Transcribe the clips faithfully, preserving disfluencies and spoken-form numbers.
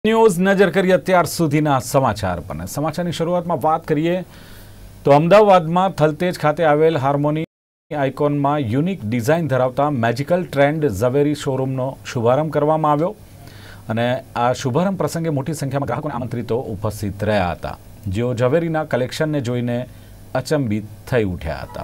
News નજર કરીએ અત્યાર સુધીના સમાચાર પર। સમાચારની શરૂઆતમાં વાત કરીએ તો અમદાવાદમાં થલતેજ ખાતે આવેલ હાર્મોની આઇકોનમાં યુનિક ડિઝાઇન ધરાવતા મેજિકલ ટ્રેન્ડ ઝવેરી શોરૂમનો શુભારંભ કરવામાં આવ્યો અને આ શુભારંભ પ્રસંગે મોટી સંખ્યામાં ગ્રાહકોને આમંત્રિતો ઉપસ્થિત રહ્યા હતા, જેઓ ઝવેરીના કલેક્શનને જોઈને અચંબિત થઈ ઉઠ્યા હતા।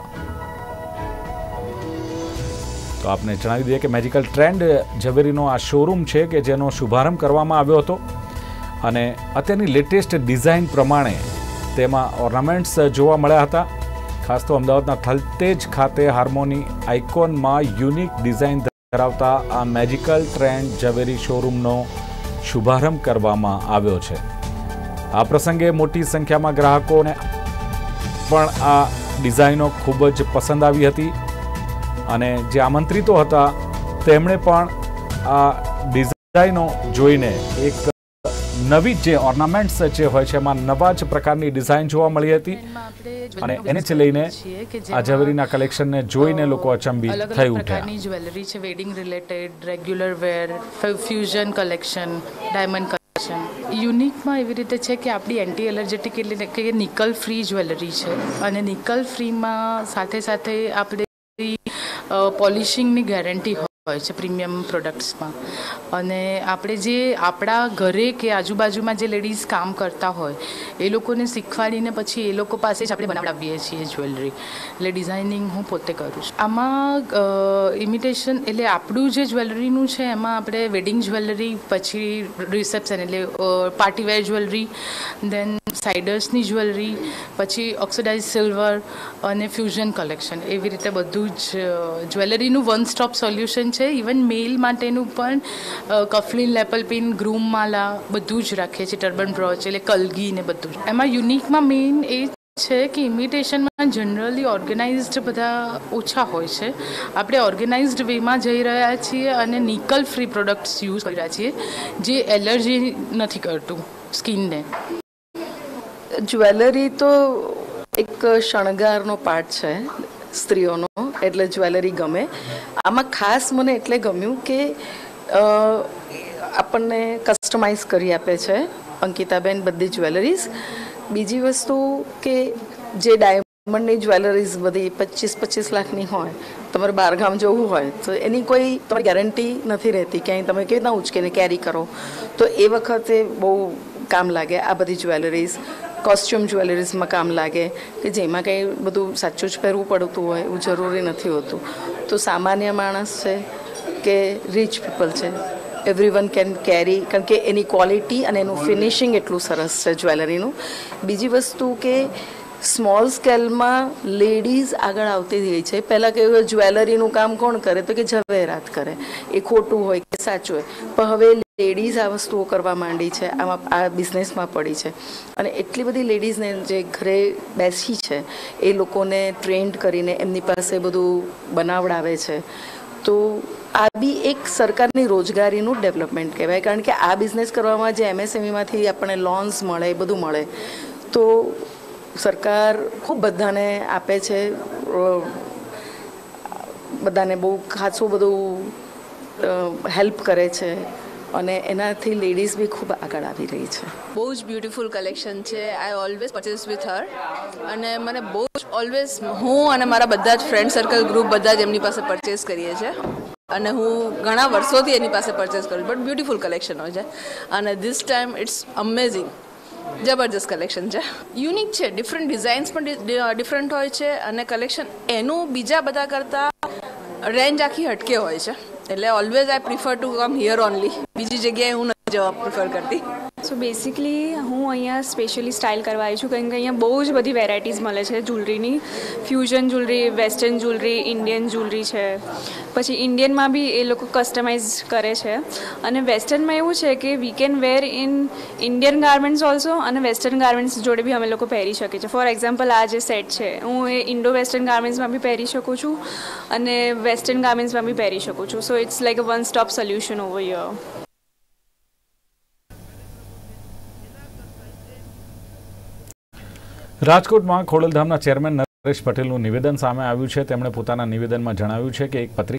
तो आपने जणावी दीए कि मेजिकल ट्रेंड झवेरीनो आ शोरूम है कि जेनो शुभारंभ करवामां आव्यो हतो अने अत्यारनी लेटेस्ट डिजाइन प्रमाणे तेमां ऑर्नामेंट्स जोवा मळ्या हता। खास तो अमदावादना थलतेज खाते हार्मोनी आइकोनमां यूनिक डिजाइन धरावता आ मेजिकल ट्रेंड झवेरी शोरूमनो शुभारंभ करवामां आव्यो छे। आ प्रसंगे मोटी संख्यामां ग्राहकोने पण आ डिजाइनो खूब ज पसंद आवी हती અને જે આમંત્રિતો હતા તેમણે પણ આ ડિઝાઇનો જોઈને એક નવી જે ઓર્નામેન્ટ્સ જે હોય છે એમાં નવા જ પ્રકારની ડિઝાઇન જોવા મળી હતી અને એને જ લઈને આ ઝવેરીના કલેક્શનને જોઈને લોકો અચંબિત થઈ ઉઠ્યા। જ્વેલરી છે, wedding related, regular wear, fusion collection, diamond collection. યુનિકમાં એવી રીતે છે કે આપણી એન્ટી એલર્જેટિક એટલે કે નિકલ ફ્રી જ્વેલરી છે અને નિકલ ફ્રીમાં સાથે સાથે આપણે પોલિશિંગની ગેરંટી હોય છે પ્રીમિયમ પ્રોડક્ટ્સમાં અને આપણે જે આપણા ઘરે કે આજુબાજુમાં જે લેડીઝ કામ કરતા હોય એ લોકોને શીખવાડીને પછી એ લોકો પાસે જ આપણે બનાવડાવીએ છીએ જ્વેલરી। એટલે ડિઝાઇનિંગ હું પોતે કરું છું। આમાં ઇમિટેશન એટલે આપણું જે જ્વેલરીનું છે એમાં આપણે વેડિંગ જ્વેલરી, પછી રિસેપ્શન એટલે પાર્ટીવેર જ્વેલરી, દેન સાઇડર્સની જ્વેલરી, પછી ઓક્સિડાઇઝ સિલ્વર અને ફ્યુઝન કલેક્શન, એવી રીતે બધું જ જ્વેલરીનું વન સ્ટોપ સોલ્યુશન છે। ઇવન મેલ માટેનું પણ કફલિન, લેપલ પિન, ગ્રૂમ માલા બધું જ રાખીએ છીએ, ટર્બન બ્રોચ એટલે કલગી ને બધું જ। એમાં યુનિકમાં મેઇન એ છે કે ઇમિટેશનમાં જનરલી ઓર્ગેનાઇઝડ બધા ઓછા હોય છે, આપણે ઓર્ગેનાઇઝડ વેમાં જઈ રહ્યા છીએ અને નિકલ ફ્રી પ્રોડક્ટ્સ યુઝ કરી રહ્યા છીએ જે એલર્જી નથી કરતું સ્કિનને। જ્વેલરી તો એક શણગારનો પાર્ટ છે સ્ત્રીઓનો, એટલે જ્વેલરી ગમે। આમાં ખાસ મને એટલે ગમ્યું કે આપણને કસ્ટમાઇઝ કરી આપે છે અંકિતાબેન બધી જ્વેલરીઝ। બીજી વસ્તુ કે જે ડાયમંડની જ્વેલરીઝ બધી પચીસ પચીસ લાખની હોય, તમારે બહારગામ જવું હોય તો એની કોઈ તમારી ગેરંટી નથી રહેતી, ક્યાંય તમે કેવી રીતના ઉચકીને કેરી કરો, તો એ વખતે બહુ કામ લાગે આ બધી જ્વેલરીઝ। કોસ્ચ્યુમ જ્વેલરીઝમાં કામ લાગે કે જેમાં કંઈ બધું સાચું જ પહેરવું પડતું હોય એવું જરૂરી નથી હોતું। તો સામાન્ય માણસ છે કે રીચ પીપલ છે, એવરી વન કેન કેરી, કારણ કે એની ક્વોલિટી અને એનું ફિનિશિંગ એટલું સરસ છે જ્વેલરીનું। બીજી વસ્તુ કે સ્મોલ સ્કેલમાં લેડીઝ આગળ આવતી રહી છે। પહેલાં કે જ્વેલરીનું કામ કોણ કરે તો કે ઝવેરાત કરે, એ ખોટું હોય કે સાચું હોય, પણ હવે લેડીઝ આ વસ્તુઓ કરવા માંડી છે, આમાં આ બિઝનેસમાં પડી છે અને એટલી બધી લેડીઝને જે ઘરે બેસી છે એ લોકોને ટ્રેન્ડ કરીને એમની પાસે બધું બનાવડાવે છે। તો આ બી એક સરકારની રોજગારીનું ડેવલપમેન્ટ કહેવાય, કારણ કે આ બિઝનેસ કરવામાં જે એમએસએમઈમાંથી આપણને લોન્સ મળે, એ બધું મળે, તો સરકાર ખૂબ બધાને આપે છે, બધાને બહુ ખાસું બધું હેલ્પ કરે છે અને એનાથી લેડીઝ બી ખૂબ આગળ આવી રહી છે। બહુ જ બ્યુટીફુલ કલેક્શન છે। I always purchase with her અને મને બહુ જ ઓલવેઝ હું અને મારા બધા જ ફ્રેન્ડ સર્કલ ગ્રુપ બધા જ એમની પાસે પરચેસ કરીએ છીએ અને હું ઘણા વર્ષોથી એની પાસે પરચેસ કરું છું, બટ બ્યુટીફુલ કલેક્શન હોય છે અને ધીસ ટાઈમ ઇટ્સ અમેઝિંગ, જબરજસ્ત કલેક્શન છે, યુનિક છે, ડિફરન્ટ ડિઝાઇન્સ પણ ડિફરન્ટ હોય છે અને કલેક્શન એનું બીજા બધા કરતાં રેન્જ આખી હટકે હોય છે, એટલે always I prefer to come here only, બીજી જગ્યાએ હું નથી જવા પ્રિફર કરતી। સો બેસિકલી હું અહીંયા સ્પેશિયલી સ્ટાઇલ કરવા આવી છું, કારણ કે અહીંયા બહુ જ બધી વેરાયટીઝ મળે છે જ્વેલરીની, fusion jewellery, western jewellery, Indian jewellery છે, પછી ઇન્ડિયનમાં બી એ લોકો કસ્ટમાઇઝ કરે છે અને વેસ્ટર્નમાં એવું છે કે we can wear in Indian garments also અને વેસ્ટર્ન ગાર્મેન્ટ્સ જોડે બી અમે લોકો પહેરી શકીએ છીએ। ફોર એક્ઝામ્પલ આ જે સેટ છે હું એ ઇન્ડો વેસ્ટર્ન ગાર્મેન્ટ્સમાં બી પહેરી શકું છું અને વેસ્ટર્ન ગાર્મેન્ટ્સમાં બી પહેરી શકું છું। So it's like a one stop solution over here. રાજકોટમાં ખોડલધામના ચેરમેન નરેશ પટેલનું નિવેદન સામે આવ્યું છે। તેમણે પોતાના નિવેદનમાં જણાવ્યું છે કે એક પત્રિકા